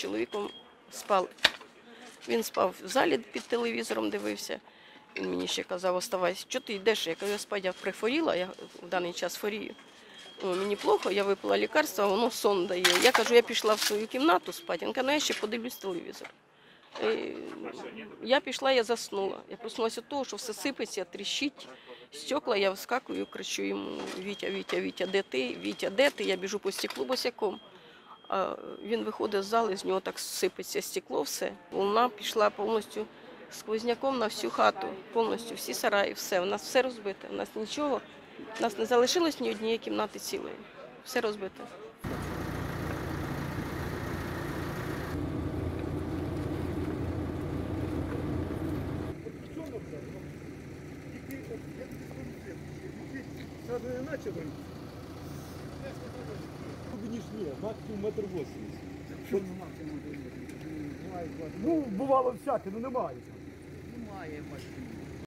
чоловіком спали. Він спав в залі під телевізором, дивився. Він мені ще казав, оставайся, що ти йдеш? Я кажу, я спать, я прихворіла, я в даний час хворію. Мені плохо, я випила лікарство, воно сон дає. Я кажу, я пішла в свою кімнату спати. Він каже, ну я ще подивлюсь телевізор. Я пішла, я заснула. Я проснулася від того, що все сипеться, тріщить, стекла, я вискакую, кричу йому, Вітя, Вітя, Вітя, де ти? Вітя, де ти? Я біжу по стеклу босяком. А він виходить з зали, з нього так сипеться стекло все. Волна пішла повністю сквозняком на всю хату, повністю всі сараї, все. У нас все розбите, у нас нічого, у нас не залишилось ні однієї кімнати цілої. Все розбите. Сразу не начал говорить. Максимум 1,80 м. Ну, бувало всяке, ну немає. Немає машини.